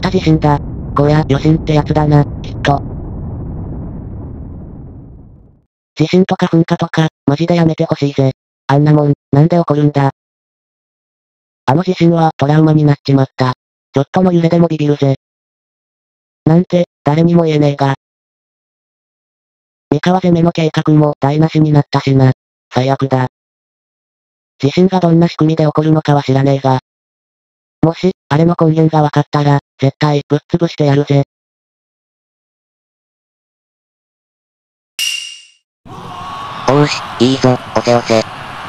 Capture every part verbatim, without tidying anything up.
た地震だ。こりゃ、余震ってやつだな、きっと。地震とか噴火とか、マジでやめてほしいぜ。あんなもん、なんで起こるんだ。あの地震はトラウマになっちまった。ちょっとの揺れでもビビるぜ。なんて、誰にも言えねえが。三河攻めの計画も台無しになったしな。最悪だ。地震がどんな仕組みで起こるのかは知らねえが。もし、あれの根源がわかったら、絶対、ぶっ潰してやるぜ。 おーし、いいぞ、押せ押せ。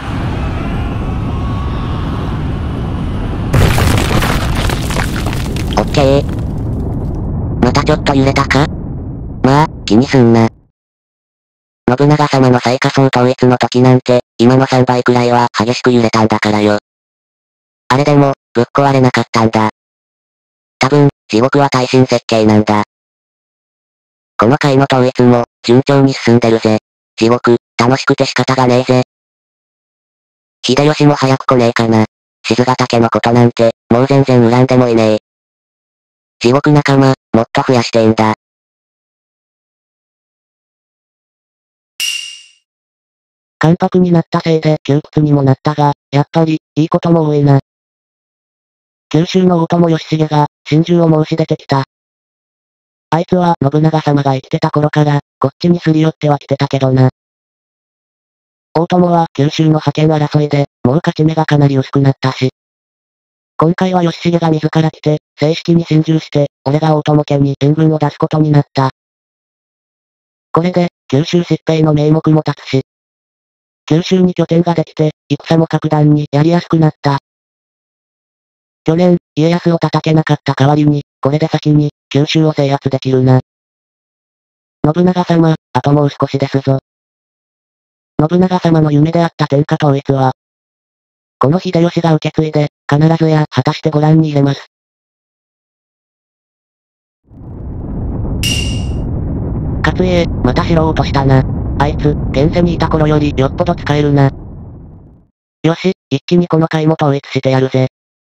オッケー。またちょっと揺れたか？まあ、気にすんな。信長様の最下層統一の時なんて、今のさんばいくらいは激しく揺れたんだからよ。あれでも、ぶっ壊れなかったんだ。多分、地獄は耐震設計なんだ。この回の統一も、順調に進んでるぜ。地獄、楽しくて仕方がねえぜ。秀吉も早く来ねえかな。静ヶ岳のことなんて、もう全然恨んでもいねえ。地獄仲間、もっと増やしてんだ。 関白になったせいで窮屈にもなったが、やっぱり、いいことも多いな。九州の大友義重が、心中を申し出てきた。あいつは信長様が生きてた頃から、こっちにすり寄っては来てたけどな。大友は九州の覇権争いで、もう勝ち目がかなり薄くなったし。今回は義重が自ら来て、正式に心中して、俺が大友家に援軍を出すことになった。これで、九州疾病の名目も立つし。九州に拠点ができて、戦も格段にやりやすくなった。去年、家康を叩けなかった代わりに、これで先に、九州を制圧できるな。信長様、あともう少しですぞ。信長様の夢であった天下統一は、この秀吉が受け継いで、必ずや果たしてご覧に入れます。勝家、また知ろうとしたな。あいつ、現世にいた頃よりよっぽど使えるな。よし、一気にこの回も統一してやるぜ。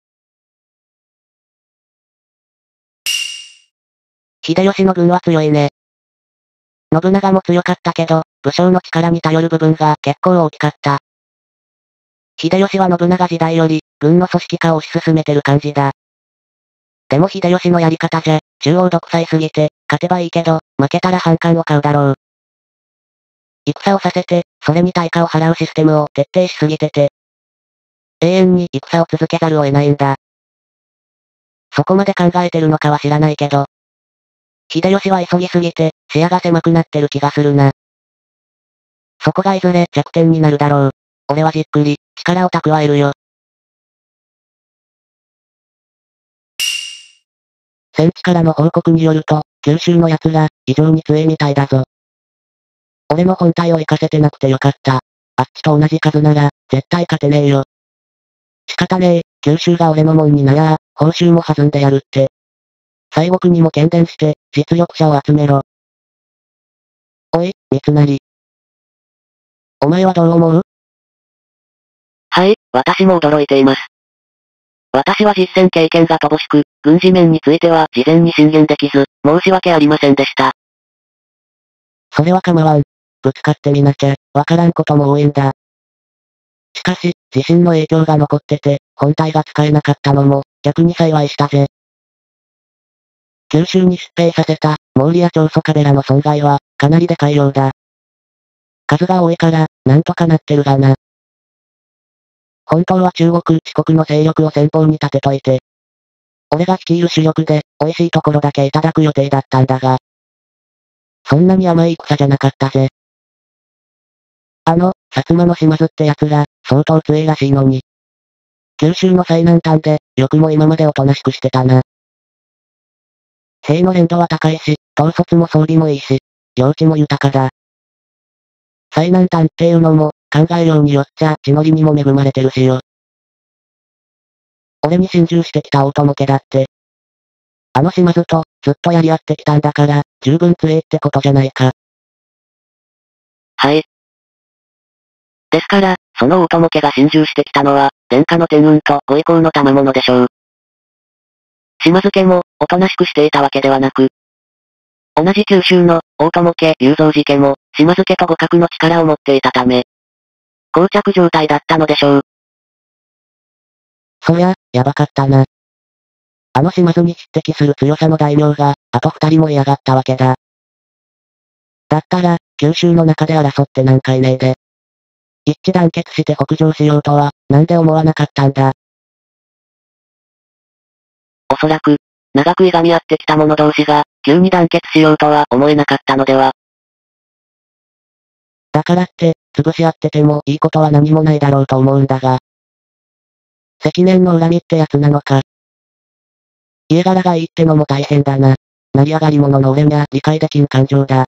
秀吉の軍は強いね。信長も強かったけど、武将の力に頼る部分が結構大きかった。秀吉は信長時代より、軍の組織化を推し進めてる感じだ。でも秀吉のやり方じゃ、中央独裁すぎて、勝てばいいけど、負けたら反感を買うだろう。戦をさせて、それに対価を払うシステムを徹底しすぎてて、永遠に戦を続けざるを得ないんだ。そこまで考えてるのかは知らないけど、秀吉は急ぎすぎて、視野が狭くなってる気がするな。そこがいずれ弱点になるだろう。俺はじっくり、力を蓄えるよ。戦地からの報告によると、九州の奴ら、異常に強いみたいだぞ。俺の本体を活かせてなくてよかった。あっちと同じ数なら、絶対勝てねえよ。仕方ねえ、九州が俺のもんになりゃあ、報酬も弾んでやるって。西国にも喧伝して、実力者を集めろ。おい、三成。お前はどう思う？ はい、私も驚いています。私は実戦経験が乏しく、軍事面については事前に進言できず、申し訳ありませんでした。 それは構わん。ぶつかってみなきゃ、わからんことも多いんだ。しかし、地震の影響が残ってて、本体が使えなかったのも、逆に幸いしたぜ。九州に出兵させた、毛利や長宗我部らの損害は、かなりでかいようだ。数が多いから、なんとかなってるがな。本当は中国、四国の勢力を先方に立てといて、俺が率いる主力で、美味しいところだけいただく予定だったんだが、そんなに甘い戦じゃなかったぜ。あの、薩摩の島津って奴ら、相当強いらしいのに。九州の最南端で、よくも今までおとなしくしてたな。兵の連度は高いし、統率も装備もいいし、領地も豊かだ。最南端っていうのも、考えようによっちゃ地の利にも恵まれてるしよ。俺に心中してきた大友家だって。あの島津と、ずっとやり合ってきたんだから、十分強えってことじゃないか。 はい。ですから、その大友家が心中してきたのは、殿下の天運とご意向の賜物でしょう。 島津家も、おとなしくしていたわけではなく、同じ九州の、大友家、雄三寺家も、島津家と互角の力を持っていたため、膠着状態だったのでしょう。 そりゃ、やばかったな。あの島津に匹敵する強さの大名が、あと二人も嫌がったわけだ。だったら、九州の中で争ってなんかいねえで。一致団結して北上しようとは、なんで思わなかったんだ。 おそらく、長くいがみ合ってきた者同士が、急に団結しようとは思えなかったのでは。 だからって、潰し合っててもいいことは何もないだろうと思うんだが。積年の恨みってやつなのか。家柄がいいってのも大変だな。成り上がり者の俺にゃ理解できん感情だ。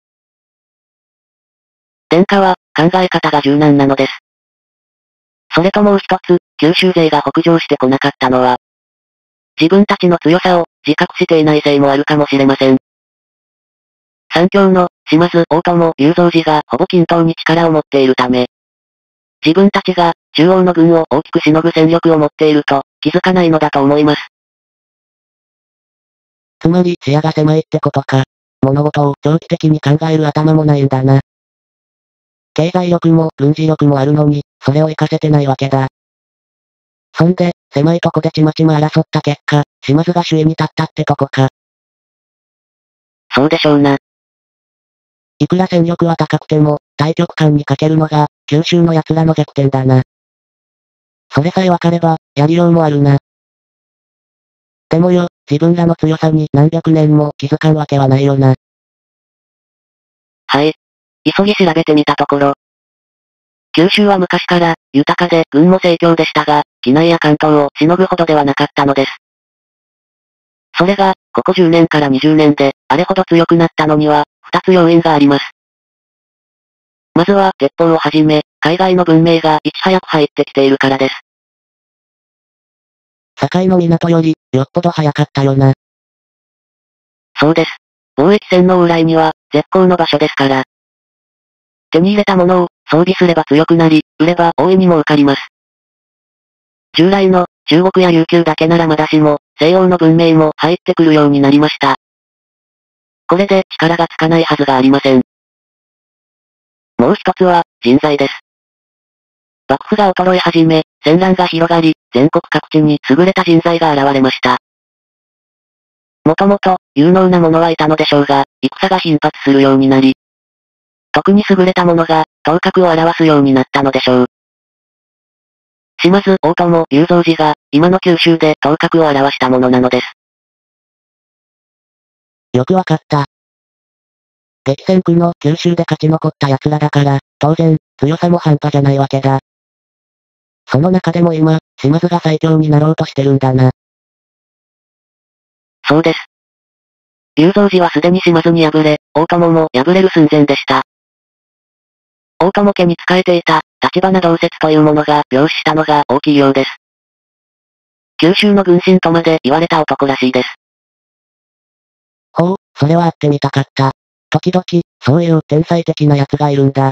天下は、考え方が柔軟なのです。それともう一つ、九州勢が北上してこなかったのは、自分たちの強さを、自覚していないせいもあるかもしれません。三強の、島津、大友、雄三寺がほぼ均等に力を持っているため、自分たちが、中央の軍を大きくしのぐ戦力を持っていると、気づかないのだと思います。 つまり視野が狭いってことか。物事を長期的に考える頭もないんだな。経済力も軍事力もあるのに、それを活かせてないわけだ。そんで、狭いとこでちまちま争った結果、島津が首位に立ったってとこか。 そうでしょうな。 いくら戦力は高くても、大局観に欠けるのが、九州の奴らの弱点だな。それさえわかれば、やりようもあるな。でもよ、自分らの強さに何百年も気づかんわけはないよな。 はい。急ぎ調べてみたところ、九州は昔から、豊かで、軍も盛況でしたが、畿内や関東をしのぐほどではなかったのです。それが、ここじゅうねんからにじゅうねんで、あれほど強くなったのには、二つ要因があります。まずは、鉄砲をはじめ、海外の文明がいち早く入ってきているからです。 堺の港より、よっぽど早かったよな。 そうです。貿易船の往来には、絶好の場所ですから。手に入れたものを、装備すれば強くなり、売れば大いに儲かります。従来の、中国や琉球だけならまだしも、西洋の文明も入ってくるようになりました。これで力がつかないはずがありません。もう一つは、人材です。幕府が衰え始め、戦乱が広がり、全国各地に優れた人材が現れました。もともと、有能な者はいたのでしょうが、戦が頻発するようになり、特に優れた者が、頭角を現すようになったのでしょう。島津、大友、雄三寺が、今の九州で頭角を現したものなのです。 よくわかった。激戦区の九州で勝ち残った奴らだから、当然、強さも半端じゃないわけだ。その中でも今、島津が最強になろうとしてるんだな。 そうです。雄三寺はすでに島津に敗れ、大友も敗れる寸前でした。大友家に仕えていた、立花同説というものが病死したのが大きいようです。九州の軍神とまで言われた男らしいです。 ほう、それは会ってみたかった。時々、そういう天才的な奴がいるんだ。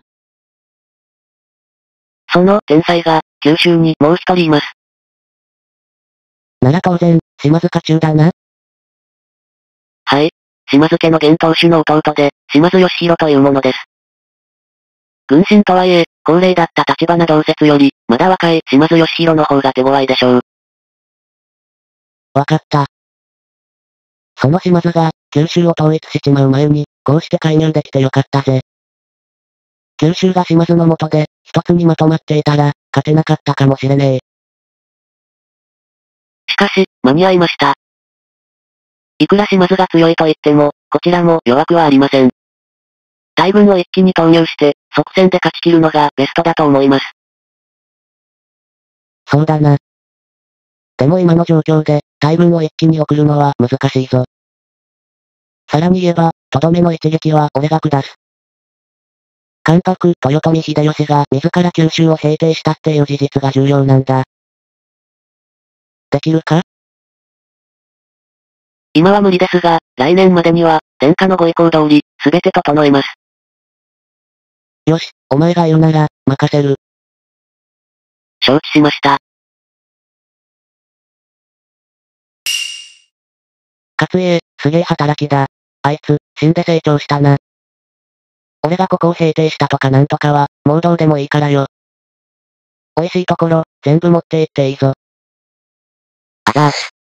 その天才が、九州にもう一人います。 なら当然、島津家中だな。 はい。島津家の現当主の弟で、島津義弘というものです。軍神とはいえ、高齢だった立花同説より、まだ若い島津義弘の方が手強いでしょう。 わかった。その島津が、九州を統一しちまう前に、こうして介入できてよかったぜ。九州が島津の下で、一つにまとまっていたら、勝てなかったかもしれねえ。 しかし、間に合いました。いくら島津が強いと言っても、こちらも弱くはありません。大軍を一気に投入して、即戦で勝ち切るのがベストだと思います。 そうだな。でも今の状況で、大軍を一気に送るのは難しいぞ。さらに言えば、とどめの一撃は俺が下す。関白、豊臣秀吉が自ら九州を平定したっていう事実が重要なんだ。できるか？ 今は無理ですが、来年までには、天下のご意向通り、すべて整えます。 よし、お前が言うなら、任せる。 承知しました。 勝家、すげえ働きだ。あいつ、死んで成長したな。俺がここを平定したとかなんとかは、もうどうでもいいからよ。美味しいところ、全部持って行っていいぞ。 あざーす。